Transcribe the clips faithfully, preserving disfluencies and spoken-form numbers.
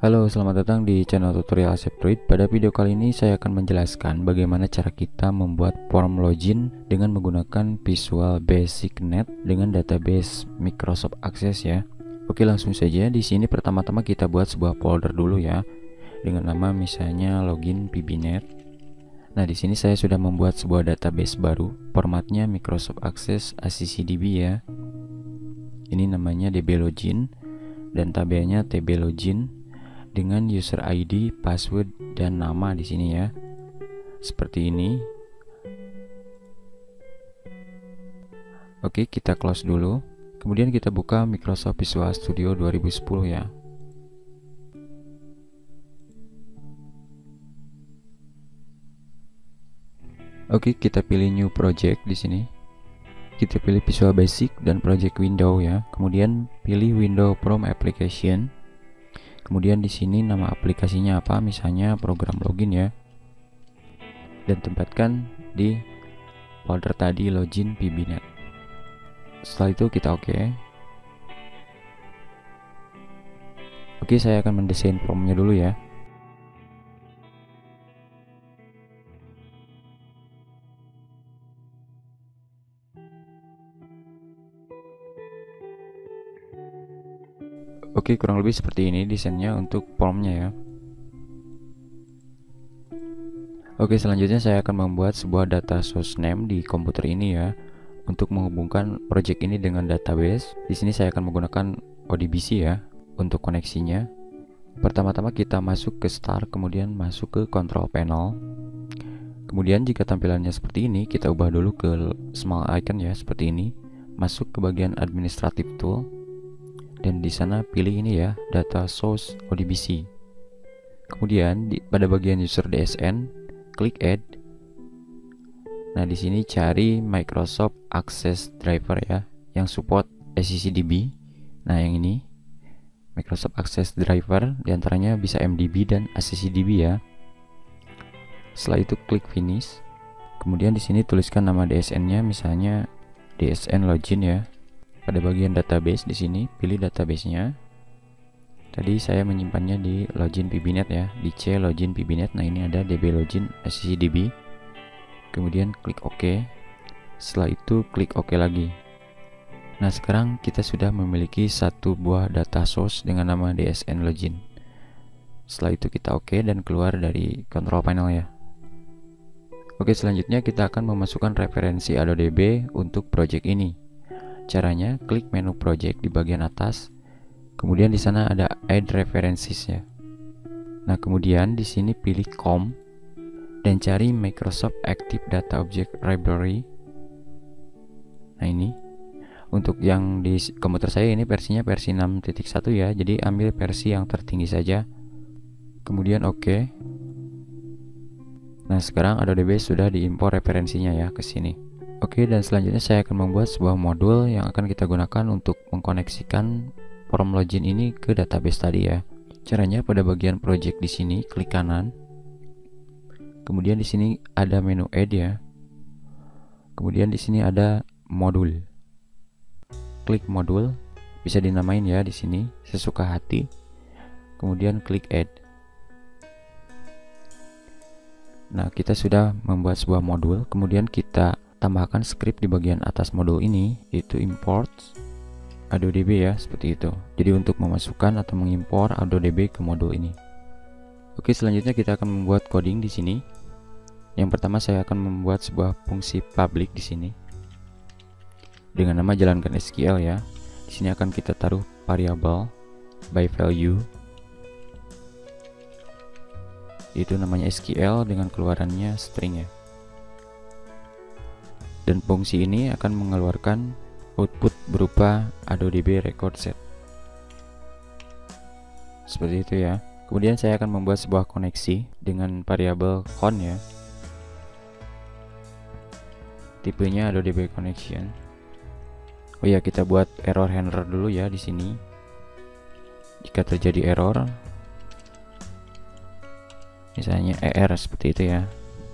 Halo, selamat datang di channel tutorial Asepdroid. Pada video kali ini saya akan menjelaskan bagaimana cara kita membuat form login dengan menggunakan Visual Basic Net dengan database Microsoft Access ya. Oke, langsung saja. Di sini pertama-tama kita buat sebuah folder dulu ya, dengan nama misalnya login P B net. Nah, di sini saya sudah membuat sebuah database baru, formatnya Microsoft Access A C C D B ya. Ini namanya dblogin dan tabelnya tblogin dengan user I D, password, dan nama di sini ya. Seperti ini. Oke, kita close dulu. Kemudian kita buka Microsoft Visual Studio dua ribu sepuluh ya. Oke, kita pilih new project di sini. Kita pilih Visual Basic dan project window ya. Kemudian pilih window from application. Kemudian di sini nama aplikasinya apa, misalnya program login ya. Dan tempatkan di folder tadi login P B net. Setelah itu kita oke. Okay. Oke, okay, saya akan mendesain formnya dulu ya. Oke, kurang lebih seperti ini desainnya untuk formnya ya. Oke, selanjutnya saya akan membuat sebuah data source name di komputer ini ya, untuk menghubungkan project ini dengan database. Di sini saya akan menggunakan O D B C ya untuk koneksinya. Pertama-tama kita masuk ke Start, kemudian masuk ke Control Panel. Kemudian jika tampilannya seperti ini, kita ubah dulu ke small icon ya, seperti ini. Masuk ke bagian Administrative Tool. Dan di sana pilih ini ya, data source O D B C. Kemudian di, pada bagian user D S N, klik add. Nah, di sini cari Microsoft Access Driver ya, yang support A C C D B. Nah, yang ini Microsoft Access Driver, diantaranya bisa M D B dan A C C D B ya. Setelah itu klik finish. Kemudian di sini tuliskan nama D S N-nya, misalnya D S N login ya. Pada bagian database di sini pilih database-nya. Tadi saya menyimpannya di login P B net ya, di C login P B net. Nah, ini ada dblogin A C C D B. Kemudian klik OK. Setelah itu klik OK lagi. Nah, sekarang kita sudah memiliki satu buah data source dengan nama D S N login. Setelah itu kita OK dan keluar dari control panel ya. Oke, selanjutnya kita akan memasukkan referensi AdoDB untuk project ini. Caranya klik menu project di bagian atas. Kemudian di sana ada add references ya. Nah, kemudian di sini pilih com dan cari Microsoft Active Data Object Library. Nah, ini untuk yang di komputer saya ini versinya versi enam titik satu ya. Jadi ambil versi yang tertinggi saja. Kemudian oke. Okay. Nah, sekarang AdoDB sudah diimpor referensinya ya ke sini. Oke, dan selanjutnya saya akan membuat sebuah modul yang akan kita gunakan untuk mengkoneksikan form login ini ke database tadi ya. Caranya pada bagian project di sini klik kanan. Kemudian di sini ada menu add ya. Kemudian di sini ada modul. Klik modul, bisa dinamain ya di sini sesuka hati. Kemudian klik add. Nah, kita sudah membuat sebuah modul, kemudian kita tambahkan script di bagian atas modul ini, yaitu import AdoDB ya, seperti itu. Jadi untuk memasukkan atau mengimpor AdoDB ke modul ini. Oke, selanjutnya kita akan membuat coding di sini. Yang pertama saya akan membuat sebuah fungsi public di sini dengan nama jalankan S Q L ya. Di sini akan kita taruh variable by value, itu namanya S Q L dengan keluarannya string ya. Dan fungsi ini akan mengeluarkan output berupa AdoDB record set. Seperti itu ya. Kemudian saya akan membuat sebuah koneksi dengan variabel con ya. Tipenya AdoDB connection. Oh ya, kita buat error handler dulu ya di sini. Jika terjadi error, misalnya E R seperti itu ya.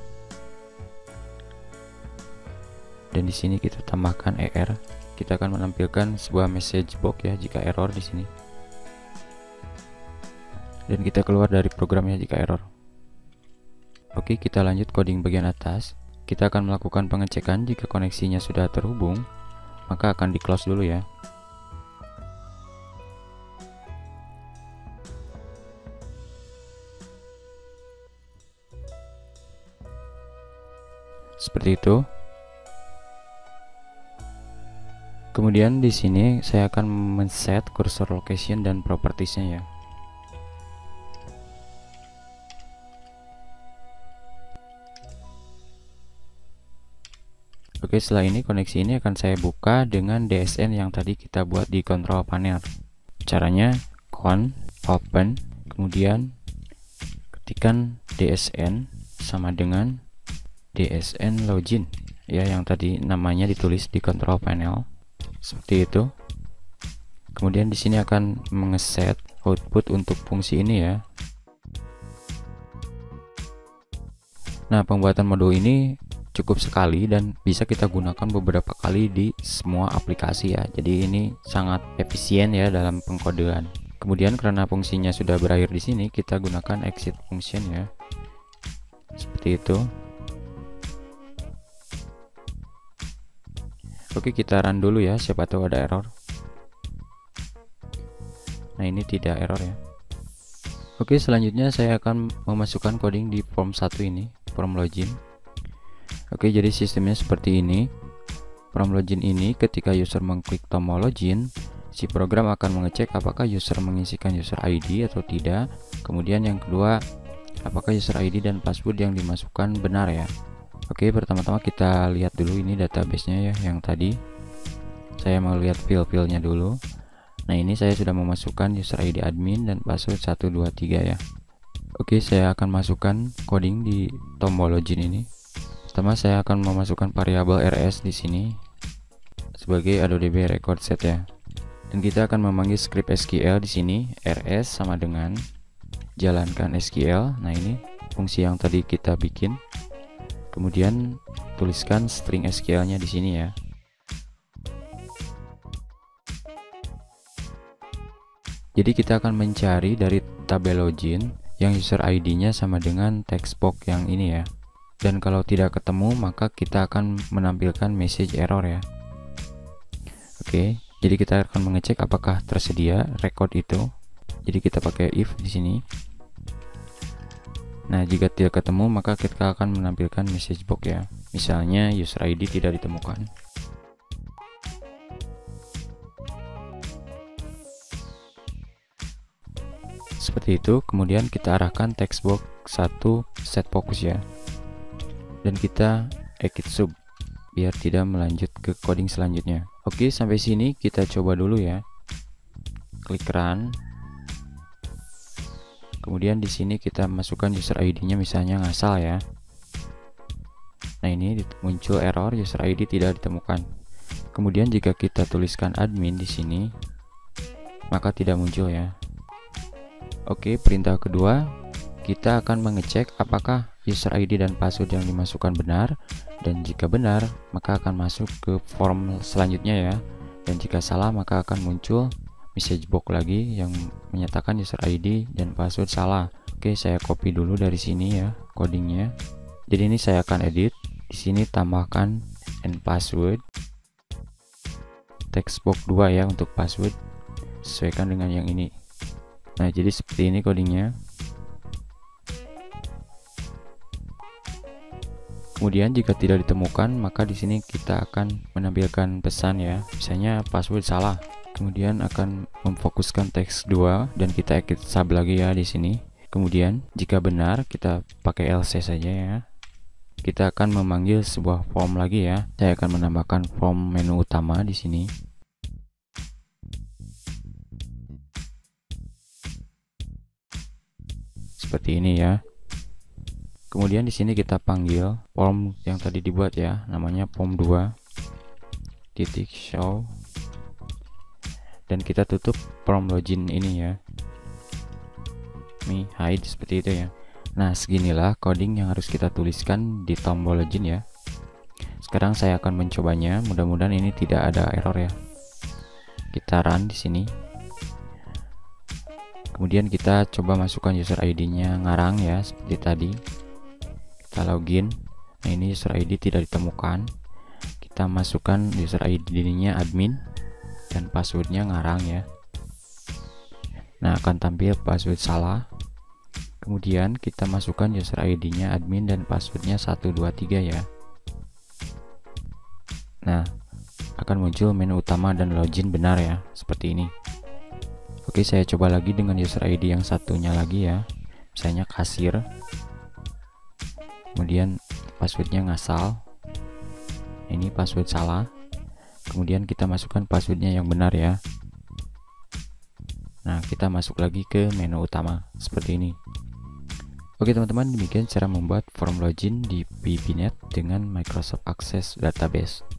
Dan di sini kita tambahkan E R. Kita akan menampilkan sebuah message box ya jika error di sini. dan kita keluar dari programnya jika error. Oke, kita lanjut coding bagian atas. Kita akan melakukan pengecekan jika koneksinya sudah terhubung, maka akan di close dulu ya. Seperti itu. Kemudian di sini saya akan men-set cursor location dan propertiesnya ya. Oke, setelah ini koneksi ini akan saya buka dengan D S N yang tadi kita buat di control panel. Caranya con open, kemudian ketikkan D S N sama dengan D S N login ya, yang tadi namanya ditulis di control panel. Seperti itu. Kemudian di sini akan mengeset output untuk fungsi ini ya. Nah, pembuatan modul ini cukup sekali dan bisa kita gunakan beberapa kali di semua aplikasi ya. Jadi ini sangat efisien ya dalam pengkodean. Kemudian karena fungsinya sudah berakhir di sini, kita gunakan exit function ya. Seperti itu. Oke, kita run dulu ya, siapa tahu ada error. Nah, ini tidak error ya. Oke, selanjutnya saya akan memasukkan coding di form satu ini, form login. Oke, jadi sistemnya seperti ini. Form login ini ketika user mengklik tombol login, si program akan mengecek apakah user mengisikan user I D atau tidak. Kemudian yang kedua, apakah user I D dan password yang dimasukkan benar ya. Oke, pertama-tama kita lihat dulu ini database-nya ya, yang tadi. Saya mau lihat file-filenya dulu. Nah, ini saya sudah memasukkan user I D admin dan password satu dua tiga ya. Oke, saya akan masukkan coding di tombol login ini. Pertama saya akan memasukkan variabel rs di sini sebagai AdoDB record set ya. Dan kita akan memanggil script S Q L di sini, rs sama dengan jalankan S Q L. Nah, ini fungsi yang tadi kita bikin. Kemudian tuliskan string S Q L-nya di sini ya. Jadi kita akan mencari dari tabel login yang user I D-nya sama dengan text box yang ini ya. Dan kalau tidak ketemu, maka kita akan menampilkan message error ya. Oke, jadi kita akan mengecek apakah tersedia record itu. Jadi kita pakai if di sini. Nah, jika tidak ketemu, maka kita akan menampilkan message box ya. Misalnya user I D tidak ditemukan. Seperti itu. Kemudian kita arahkan text box satu set focus ya. Dan kita exit sub biar tidak melanjut ke coding selanjutnya. Oke, sampai sini kita coba dulu ya. Klik run. Kemudian di sini kita masukkan user I D-nya misalnya ngasal ya. Nah, ini muncul error user I D tidak ditemukan. Kemudian jika kita tuliskan admin di sini, maka tidak muncul ya. Oke, perintah kedua, kita akan mengecek apakah user I D dan password yang dimasukkan benar, dan jika benar maka akan masuk ke form selanjutnya ya, dan jika salah maka akan muncul message box lagi yang menyatakan user I D dan password salah. Oke, saya copy dulu dari sini ya codingnya. Jadi ini saya akan edit. Di sini tambahkan and password text box dua ya untuk password, sesuaikan dengan yang ini. Nah, jadi seperti ini codingnya. Kemudian jika tidak ditemukan, maka di sini kita akan menampilkan pesan ya, misalnya password salah. Kemudian akan memfokuskan teks dua dan kita exit sub lagi ya di sini. Kemudian jika benar kita pakai else saja ya. Kita akan memanggil sebuah form lagi ya. Saya akan menambahkan form menu utama di sini. Seperti ini ya. Kemudian di sini kita panggil form yang tadi dibuat ya, namanya form dua titik show, dan kita tutup form login ini ya, me hide seperti itu ya. Nah, seginilah coding yang harus kita tuliskan di tombol login ya. Sekarang saya akan mencobanya, mudah-mudahan ini tidak ada error ya. Kita run di sini. Kemudian kita coba masukkan user I D-nya ngarang ya, seperti tadi. Kita login. Nah, ini user I D tidak ditemukan. Kita masukkan user I D-nya admin dan passwordnya ngarang ya. Nah, akan tampil password salah. Kemudian kita masukkan user I D-nya admin dan passwordnya satu dua tiga ya. Nah, akan muncul menu utama dan login benar ya, seperti ini. Oke, saya coba lagi dengan user I D yang satunya lagi ya, misalnya kasir. Kemudian passwordnya ngasal. Ini password salah. Kemudian kita masukkan passwordnya yang benar ya. Nah, kita masuk lagi ke menu utama seperti ini. Oke teman-teman, demikian cara membuat form login di B B net dengan Microsoft Access Database.